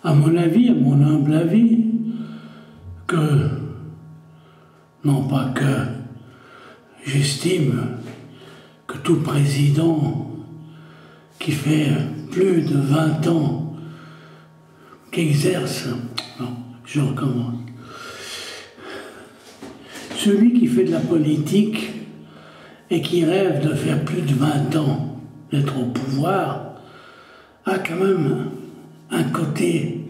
à mon avis, à mon humble avis, que, non pas que, j'estime que tout président qui fait plus de 20 ans qu'exerce, non, je recommence, celui qui fait de la politique et qui rêve de faire plus de 20 ans d'être au pouvoir, a quand même un côté,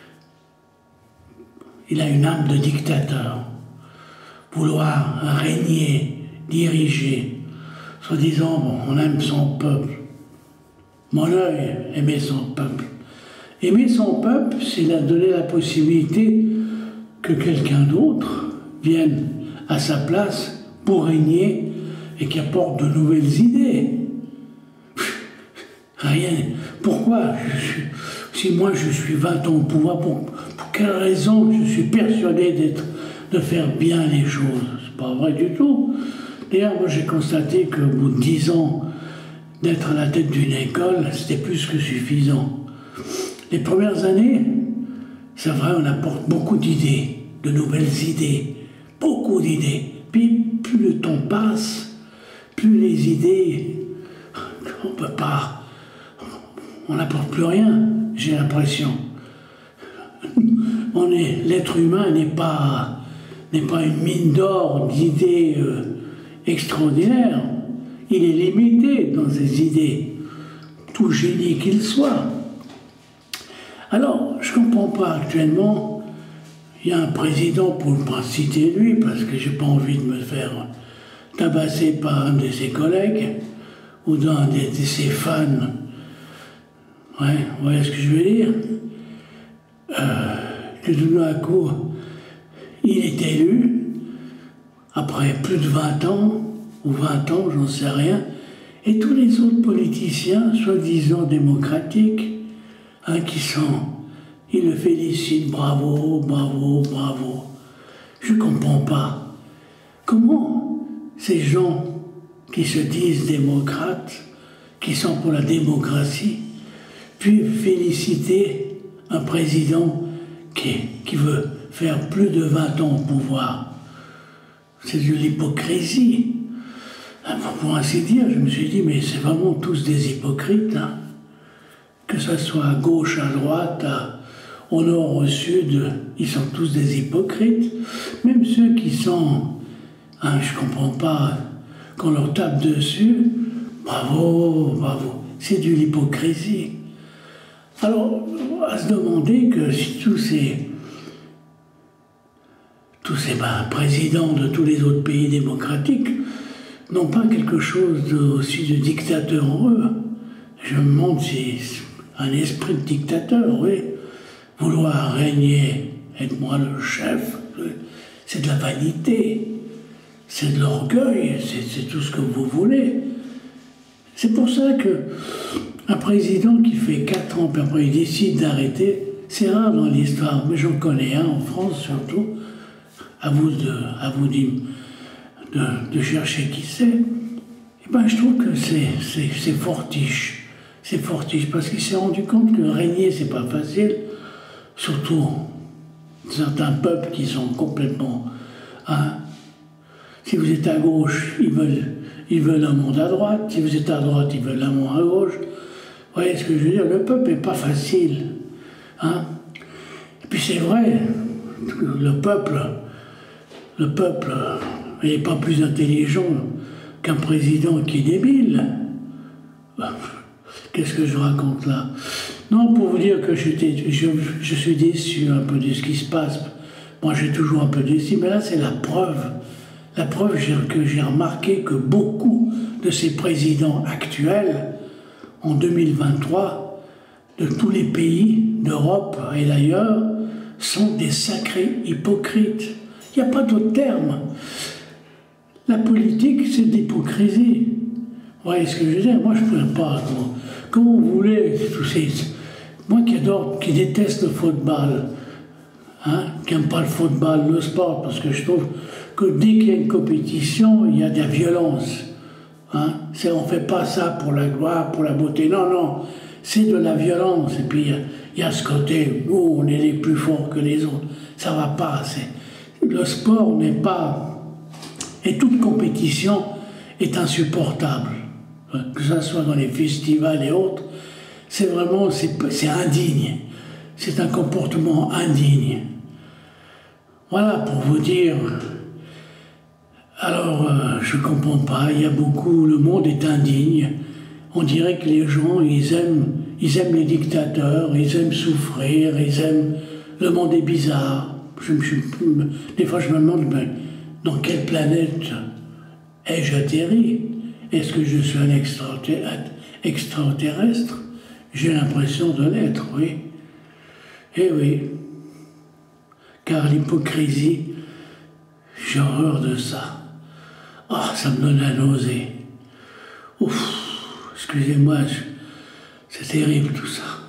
il a une âme de dictateur, vouloir régner, diriger, soi-disant, bon, on aime son peuple. Mon œil aimait son peuple. Aimer son peuple, c'est leur donner la possibilité que quelqu'un d'autre vienne à sa place pour régner et qui apporte de nouvelles idées. Rien. Pourquoi si moi je suis 20 ans au pouvoir, pour quelle raison je suis persuadé de faire bien les choses? C'est pas vrai du tout. D'ailleurs, moi j'ai constaté qu'au bout de 10 ans d'être à la tête d'une école, c'était plus que suffisant. Les premières années, c'est vrai, on apporte beaucoup d'idées, de nouvelles idées, beaucoup d'idées. Puis plus le temps passe, plus les idées, on peut pas, on n'apporte plus rien, j'ai l'impression. L'être humain n'est pas une mine d'or d'idées extraordinaires. Il est limité dans ses idées, tout génie qu'il soit. Alors, je ne comprends pas actuellement, il y a un président, pour ne pas citer lui, parce que je n'ai pas envie de me faire tabasser par un de ses collègues ou d'un de ses fans. Ouais, vous voyez ce que je veux dire? Que tout d'un coup, il est élu, après plus de 20 ans, ou 20 ans, j'en sais rien, et tous les autres politiciens, soi-disant démocratiques, qui ils le félicitent, bravo, bravo, bravo. Je ne comprends pas. Comment ces gens qui se disent démocrates, qui sont pour la démocratie, peuvent féliciter un président qui veut faire plus de 20 ans au pouvoir? C'est de l'hypocrisie. Pour ainsi dire, je me suis dit, mais c'est vraiment tous des hypocrites, hein. Que ce soit à gauche, à droite, au nord, au sud, ils sont tous des hypocrites. Même ceux qui sont, je ne comprends pas, qu'on leur tape dessus, bravo, bravo, c'est de l'hypocrisie. Alors, à se demander que si tous ces présidents de tous les autres pays démocratiques n'ont pas quelque chose aussi de dictateur en eux. Je me demande si un esprit de dictateur, oui, vouloir régner, être moi le chef, c'est de la vanité, c'est de l'orgueil, c'est tout ce que vous voulez. C'est pour ça qu'un président qui fait 4 ans, puis après il décide d'arrêter, c'est rare dans l'histoire, mais j'en connais un en France surtout, à vous de chercher qui c'est. Et ben, je trouve que c'est fortiche. C'est fortiche, parce qu'il s'est rendu compte que régner, c'est pas facile, surtout certains peuples qui sont complètement... Si vous êtes à gauche, ils veulent un monde à droite, si vous êtes à droite, ils veulent un monde à gauche. Vous voyez ce que je veux dire? Le peuple n'est pas facile. Et puis c'est vrai, le peuple n'est pas plus intelligent qu'un président qui est débile. Qu'est-ce que je raconte là? Non, pour vous dire que je suis déçu un peu de ce qui se passe. Moi, j'ai toujours un peu déçu, mais là, c'est la preuve. La preuve que j'ai remarqué que beaucoup de ces présidents actuels, en 2023, de tous les pays d'Europe et d'ailleurs, sont des sacrés hypocrites. Il n'y a pas d'autre terme. La politique, c'est de l'hypocrisie. Vous voyez ce que je veux dire? Moi, je ne pourrais pas. Comment vous voulez tous ces... Moi qui déteste le football, qui n'aime pas le football, le sport, parce que je trouve que dès qu'il y a une compétition, il y a de la violence. On ne fait pas ça pour la gloire, pour la beauté. Non, non, c'est de la violence. Et puis, il il y a ce côté, nous, on est les plus forts que les autres. Ça va pas. Le sport n'est pas... Et toute compétition est insupportable. Que ce soit dans les festivals et autres, c'est vraiment... C'est indigne. C'est un comportement indigne. Voilà, pour vous dire... Alors, je comprends pas, il y a beaucoup... Le monde est indigne. On dirait que les gens, ils aiment les dictateurs, ils aiment souffrir, ils aiment... Le monde est bizarre. Des fois, je me demande, mais dans quelle planète ai-je atterri? Est-ce que je suis un extraterrestre? J'ai l'impression de l'être, oui. Eh oui. Car l'hypocrisie, j'ai horreur de ça. Oh, ça me donne la nausée. Ouf, excusez-moi, c'est terrible tout ça.